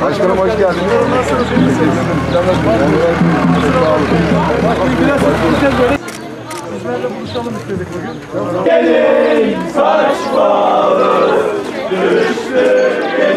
Başkanım hoş geldiniz. Nasılsınız? Biraz konuşacağız böyle. Sizlerle buluşalım istedik bugün. Gelin saçmalı düştü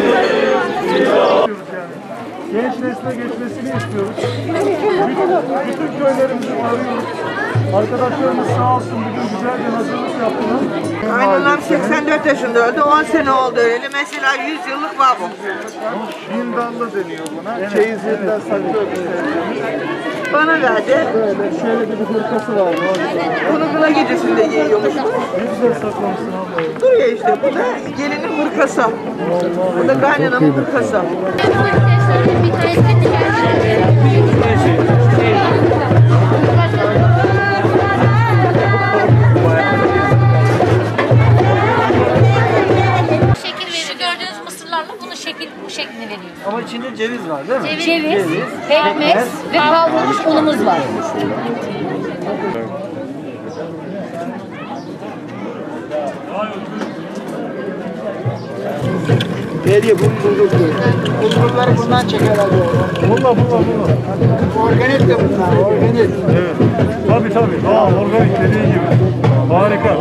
Genç nesle geçmesini istiyoruz. Bütün köylerimizi arıyoruz. Arkadaşlarımız sağ olsun bugün güzelce hazırlık yaptılar. Kaynanam 84 yaşında öldü, 10 sene oldu öyle. Mesela 100 yıllık var bu. Hindallı deniyor buna. Çeyizinden saklıyor. Bana verdi. Böyle şöyle bir hırkası var. Bunu kına gecesinde giyiyormuş. Ne güzel saklamışsın abla. Duruyor işte, bu da gelinin hırkası. Bu da kaynanamın hırkası. Gördüğünüz mısırlarla bunu bu şeklini veriyoruz. Ama içinde ceviz var değil mi? Ceviz, pekmez ve kavrulmuş unumuz var. Hediye bulgurları bundan çekerler. Bunlar. Organik de bunlar, organik. Evet. Tabii. Organik dediğin gibi. Harika.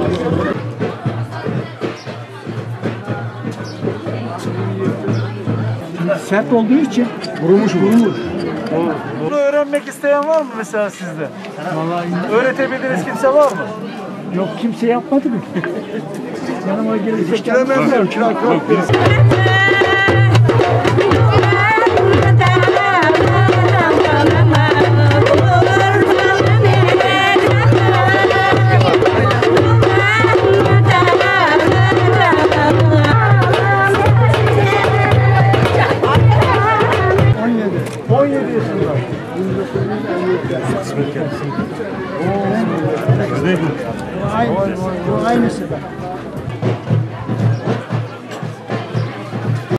Sert olduğu için vurulmuş. Bunu öğrenmek isteyen var mı mesela sizde? Vallahi öğretebildiğiniz kimse var mı? Yok, kimse yapmadı mı? Yanıma gelecek. Yetiştiremezler. Yok. Aynısı da.